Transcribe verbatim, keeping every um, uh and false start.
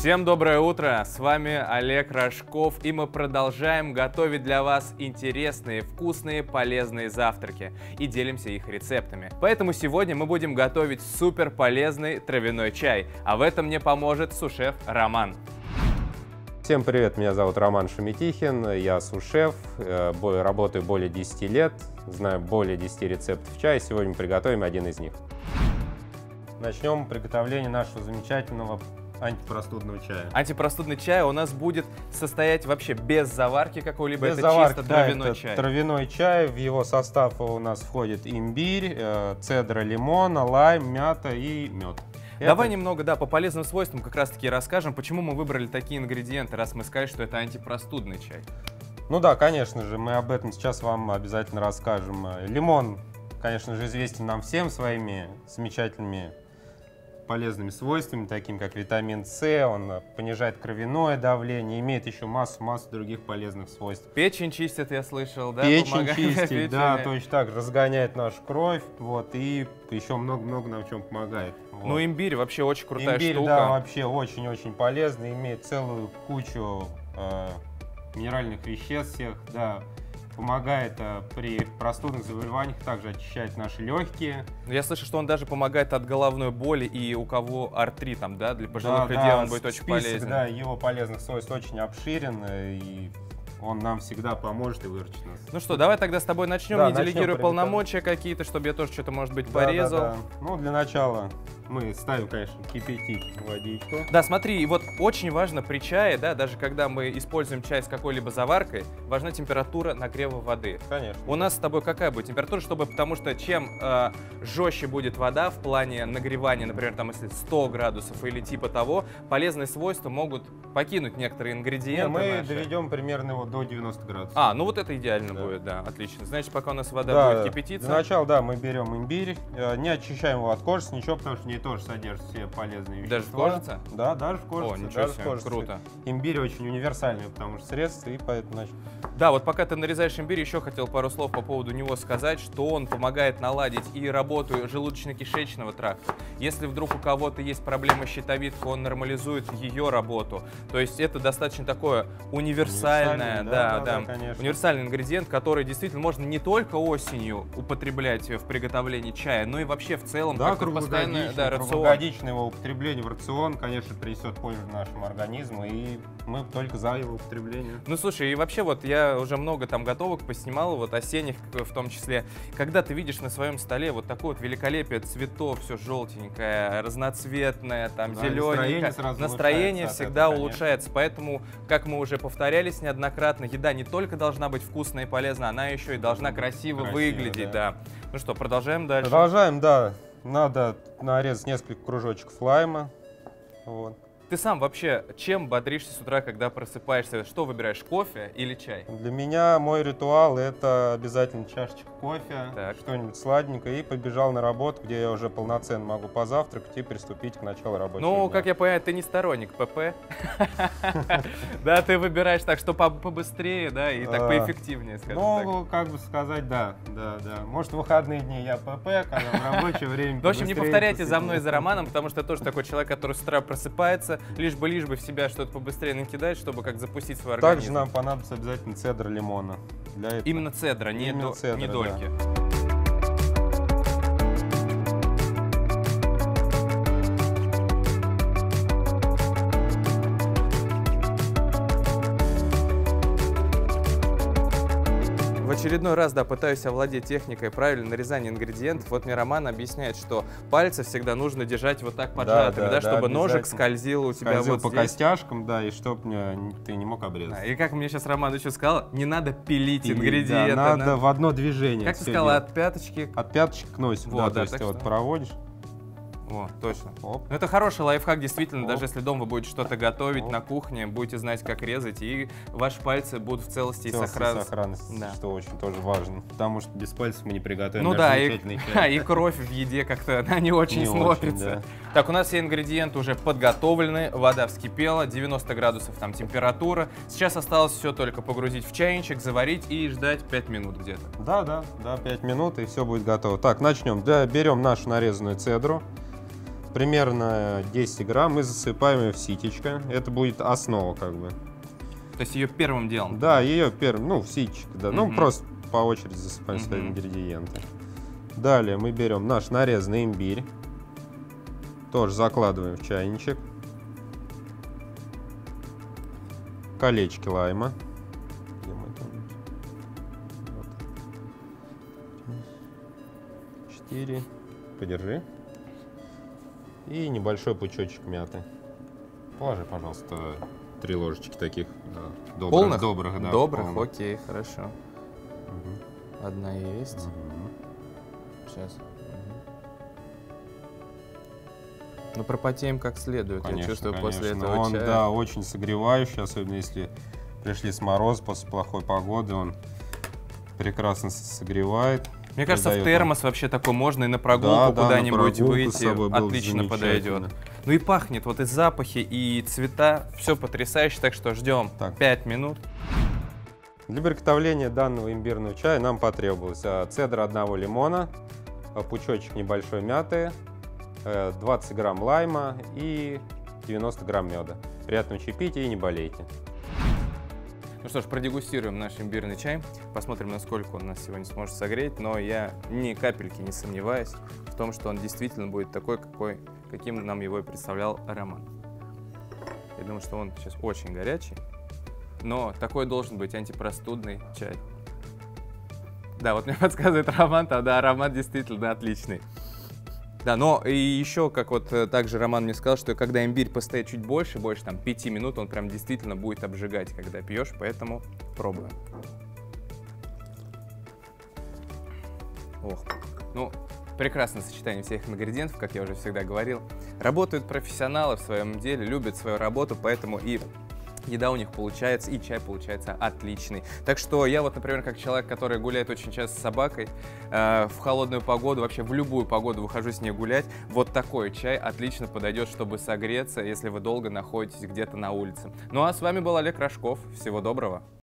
Всем доброе утро, с вами Олег Рожков, и мы продолжаем готовить для вас интересные, вкусные, полезные завтраки и делимся их рецептами. Поэтому сегодня мы будем готовить супер полезный травяной чай, а в этом мне поможет сушеф Роман. Всем привет, меня зовут Роман Шеметихин, я сушеф, работаю более десяти лет, знаю более десяти рецептов чая, сегодня приготовим один из них. Начнем приготовление нашего замечательного антипростудного чая. Антипростудный чай у нас будет состоять вообще без заварки какой-либо, это заварки, чисто да, травяной это чай. Травяной чай, в его состав у нас входит имбирь, э, цедра лимона, лайм, мята и мед. Давай это... немного, да, по полезным свойствам как раз таки расскажем, почему мы выбрали такие ингредиенты, раз мы сказали, что это антипростудный чай. Ну да, конечно же, мы об этом сейчас вам обязательно расскажем. Лимон, конечно же, известен нам всем своими замечательными полезными свойствами, такими как витамин С, он понижает кровяное давление, имеет еще массу-массу других полезных свойств. Печень чистит, я слышал, да? Печень чистит, да, точно так, разгоняет нашу кровь, вот, и еще много-много нам в чем помогает. Вот. Ну, имбирь вообще очень крутая имбирь, штука. да, вообще очень-очень полезный, имеет целую кучу э, минеральных веществ всех, да. Помогает а, при простудных заболеваниях, также очищает наши легкие. Я слышу, что он даже помогает от головной боли, и у кого артрит, там, да, для пожилых да, людей да, он будет очень список, полезен. Да, его полезных свойств очень обширен, и он нам всегда поможет и выручит нас. Ну что, давай тогда с тобой начнем, да, не делегируя начнем полномочия какие-то, чтобы я тоже что-то, может быть, да, порезал. Да, да. Ну, для начала мы ставим, конечно, кипятить водичку. Да, смотри, и вот очень важно при чае, да, даже когда мы используем чай с какой-либо заваркой, важна температура нагрева воды. Конечно. У нас с тобой какая будет температура, чтобы, потому что чем э, жестче будет вода в плане нагревания, например, там, если сто градусов или типа того, полезные свойства могут покинуть некоторые ингредиенты. Не, мы наши. доведем примерно его до девяноста градусов. А, ну вот это идеально да. будет, да, отлично. Значит, пока у нас вода да, будет кипятиться. Для начала, да, мы берем имбирь, не очищаем его от кожицы, ничего, потому что в ней тоже содержат все полезные вещества. Даже в кожице? Да, даже в кожице. О, ничего даже себе, в кожице. круто. Имбирь очень универсальный, потому что средство, и поэтому, значит... Да, вот пока ты нарезаешь имбирь, еще хотел пару слов по поводу него сказать, что он помогает наладить и работу желудочно-кишечного тракта. Если вдруг у кого-то есть проблемы с щитовидкой, он нормализует ее работу. То есть это достаточно такое универсальное, да, да, да, да, да, универсальный ингредиент, который действительно можно не только осенью употреблять в приготовлении чая, но и вообще в целом да, как-то постоянно, да, рацион. Круглогодичное его употребление в рацион, конечно, принесет пользу нашему организму, и мы только за его употребление. Ну слушай, и вообще вот я уже много там готовок поснимал, вот осенних в том числе. Когда ты видишь на своем столе вот такое вот великолепие цветов, все желтенькое, разноцветное, там да, зелененькое, настроение, настроение всегда этого, улучшается. Поэтому, как мы уже повторялись неоднократно, еда не только должна быть вкусной и полезна, она еще и должна красиво, красиво выглядеть. Да. Да. Ну что, продолжаем дальше? Продолжаем, да. Надо нарезать несколько кружочков лайма. Вот. Ты сам вообще чем бодришься с утра, когда просыпаешься? Что выбираешь, кофе или чай? Для меня мой ритуал — это обязательно чашечка кофе, так. что-нибудь сладенькое, и побежал на работу, где я уже полноценно могу позавтракать и приступить к началу рабочего Ну, дня. как я понимаю, ты не сторонник ПП. Да, ты выбираешь так, что побыстрее, да, и так поэффективнее, скажем так. Ну, как бы сказать, да, да, да. Может, в выходные дни я ПП, когда в рабочее время. В общем, не повторяйте за мной и за Романом, потому что я тоже такой человек, который с утра просыпается, лишь бы, лишь бы в себя что-то побыстрее накидать, чтобы как запустить свой организм. Также нам понадобится обязательно цедра лимона. Для этого. Именно цедра, не, Именно до, цедра, не дольки. Да. В очередной раз, да, пытаюсь овладеть техникой правильного нарезания ингредиентов. Вот мне Роман объясняет, что пальцы всегда нужно держать вот так поджатыми, да, да, да, чтобы ножик скользил у тебя скользил вот по здесь. Костяшкам, да, и чтобы ты не мог обрезать. Да, и как мне сейчас Роман еще сказал, не надо пилить, пилить Да, ингредиенты. надо, надо в одно движение. Как ты сказал, от пяточки? От пяточки к носику, вот, да, да, то есть ты вот проводишь. О, точно. Оп. Ну, это хороший лайфхак, действительно, Оп. даже если дома вы будете что-то готовить Оп. на кухне, будете знать, как резать, и ваши пальцы будут в целости, целости и сохранности. сохранности, да. Что очень тоже важно, потому что без пальцев мы не приготовим. Ну да, и, и кровь в еде как-то она не очень не смотрится. Очень, да. Так, у нас все ингредиенты уже подготовлены, вода вскипела, девяносто градусов там температура. Сейчас осталось все только погрузить в чайничек, заварить и ждать пять минут где-то. Да, да, да, пять минут, и все будет готово. Так, начнем. Да, берем нашу нарезанную цедру. примерно десять грамм мы засыпаем ее в ситечко. Это будет основа как бы. То есть ее первым делом? Да, ее первым, ну, в ситечко, да. Угу. Ну, просто по очереди засыпаем Угу. свои ингредиенты. Далее мы берем наш нарезанный имбирь. Тоже закладываем в чайничек. Колечки лайма. Где мы там? Вот. Четыре. Подержи. И небольшой пучочек мяты. Положи, пожалуйста, три ложечки таких да, добрых. Полных? Добрых, да. Добрых, полных. окей, хорошо. Угу. Одна есть. Угу. Сейчас. Ну, пропотеем как следует. Конечно, Я чувствую конечно. после этого Он, чая. да, очень согревающий, особенно если пришли с мороза после плохой погоды, он прекрасно согревает. Мне кажется, в придает термос вообще такой можно и на прогулку Да, да, на куда-нибудь прогулку с выйти. собой было бы Отлично подойдет. замечательно. Ну и пахнет, вот и запахи, и цвета, все потрясающе, так что ждем Так. пять минут. Для приготовления данного имбирного чая нам потребовалось а, цедра одного лимона, а, пучочек небольшой мяты, э, двадцать грамм лайма и девяносто грамм меда. Приятного чаепития и не болейте. Ну что ж, продегустируем наш имбирный чай, посмотрим, насколько он нас сегодня сможет согреть, но я ни капельки не сомневаюсь в том, что он действительно будет такой, какой, каким нам его и представлял Роман. Я думаю, что он сейчас очень горячий, но такой должен быть антипростудный чай. Да, вот мне подсказывает Роман, а да, аромат действительно отличный. Да, но и еще, как вот также Роман мне сказал, что когда имбирь постоит чуть больше, больше там пяти минут, он прям действительно будет обжигать, когда пьешь, поэтому пробуем. Ох, ну, прекрасное сочетание всех ингредиентов, как я уже всегда говорил. Работают профессионалы в своем деле, любят свою работу, поэтому и еда у них получается, и чай получается отличный. Так что я вот, например, как человек, который гуляет очень часто с собакой, э, в холодную погоду, вообще в любую погоду выхожу с ней гулять, вот такой чай отлично подойдет, чтобы согреться, если вы долго находитесь где-то на улице. Ну а с вами был Олег Рожков. Всего доброго.